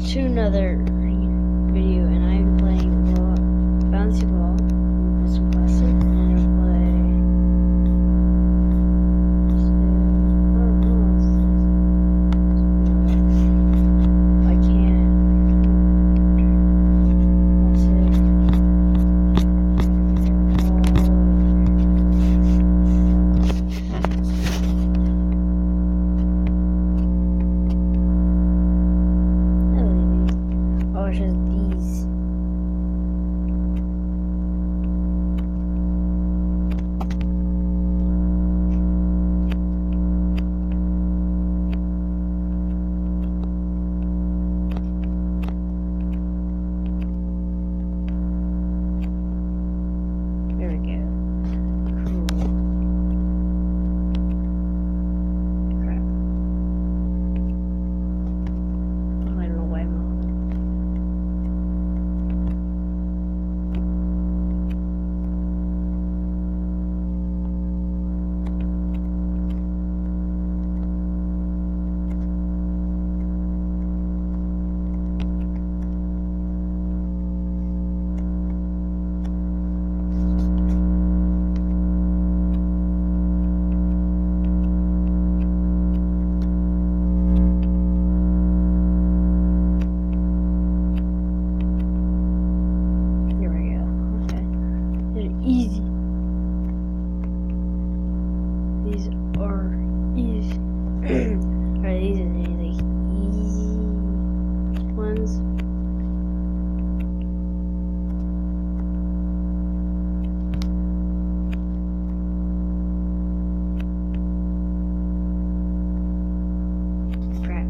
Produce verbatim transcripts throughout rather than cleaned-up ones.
to another video, and I'm playing ball, Bouncy Ball, Bouncy Classic, and I'm gonna play. I can't. That's it. Oh, it's just these. There we go. Cool. Crap. Oh, I don't know why I'm on. Easy. These are easy. Alright, these are the like, easy ones. Crap.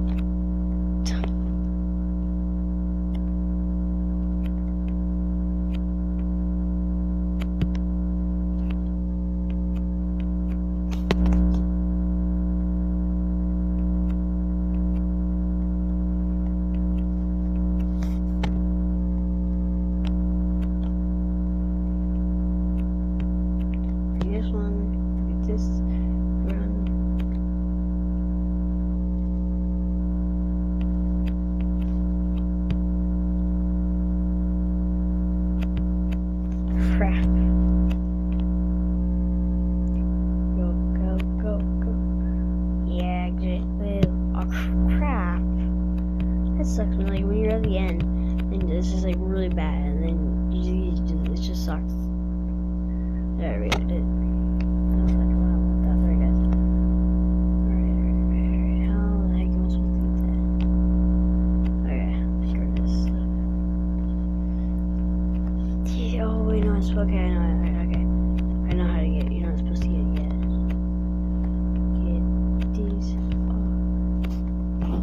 This one, this run. Crap. Go, go, go, go. Yeah, exit. Oh, crap. That sucks when, like, when you're at the end, and it's just, like, really bad, and then you just, it just sucks. There we go. It, Okay, I know, okay. I know how to get, you're not supposed to get it yet. Get these off.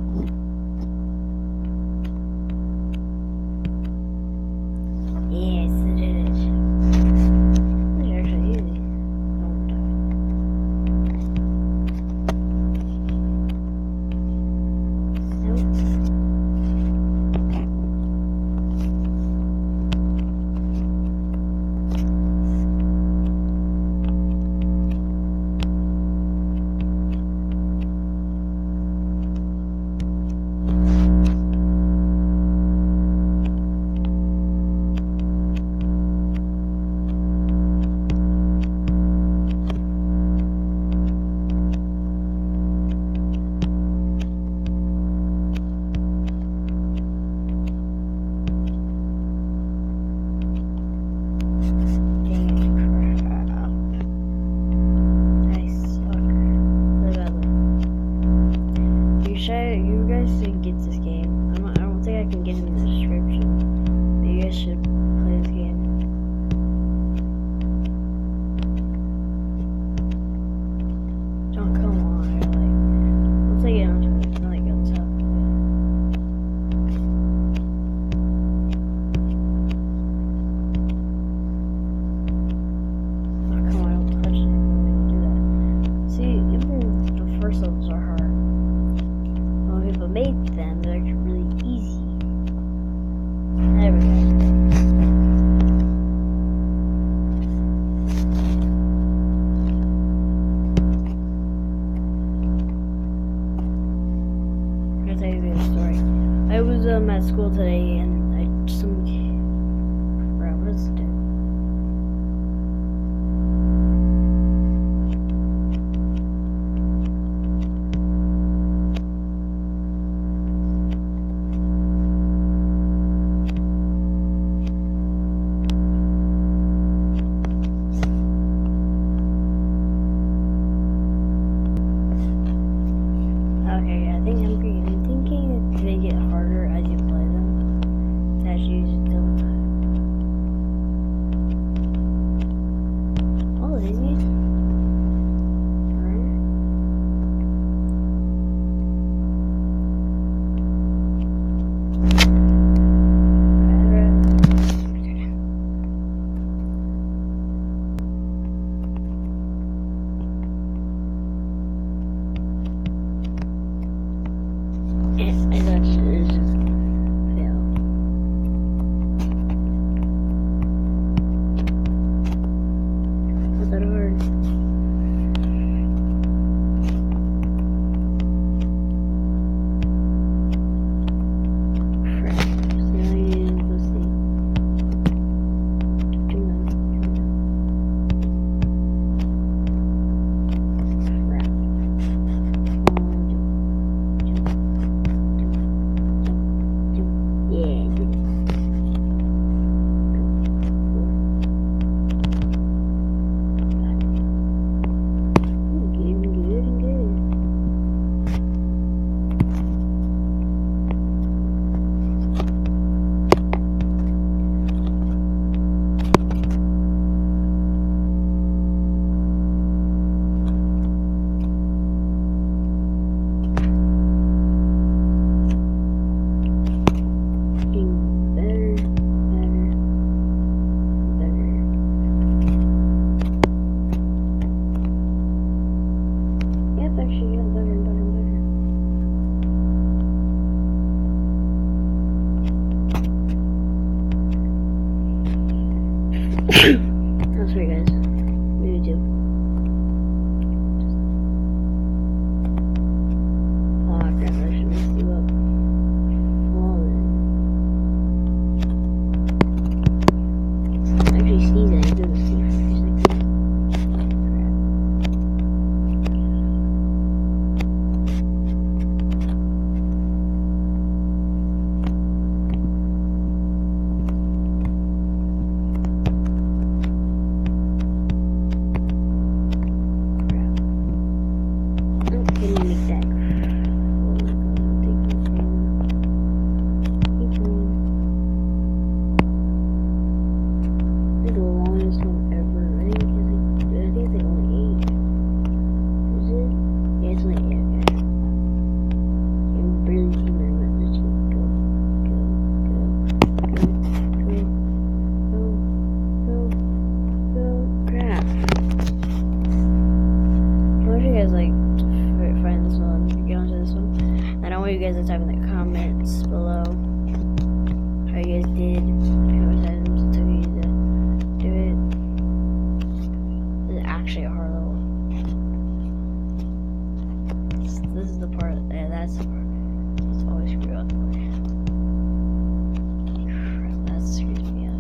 Yes, it is. It's actually easy. Don't die. Nope. You guys should get this game. I don't, I don't think I can get it in the description, but you guys should play this game. Don't come on, like, let's take it on to it. Not like on top of it. Oh, come on, don't touch it when you do that. See, even the first levels are hard. People made them, they're really easy. There we go. I'm gonna tell you the story. I was um, at school today, and I some crap. What is it doing? Okay, I think I'm, I'm thinking that they get harder as you play them. To actually use it double time. Oh, is it? That's right, guys. Maybe do. Oh, crap, I should mess you up. Fallen. Actually, sneezing. I do the sneeze for a second. You guys to type in the comments below how you guys did, how much items it took you to do it. This is actually a hard level. This, this is the part, yeah, that's the part that's always screwed up. Crap, that screws me up.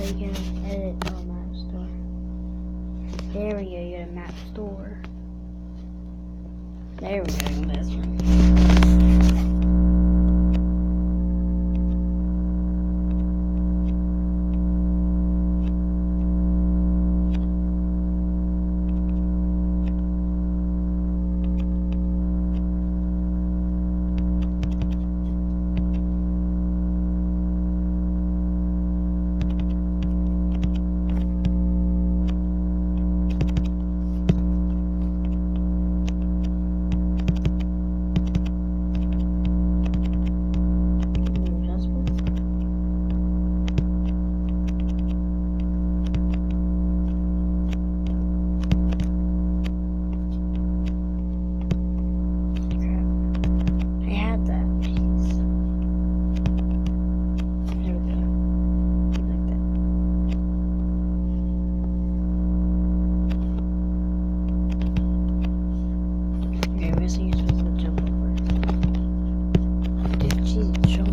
you can edit oh map store. There we go, you got a map store. There we go, this one. You're supposed to jump over. Dude, she's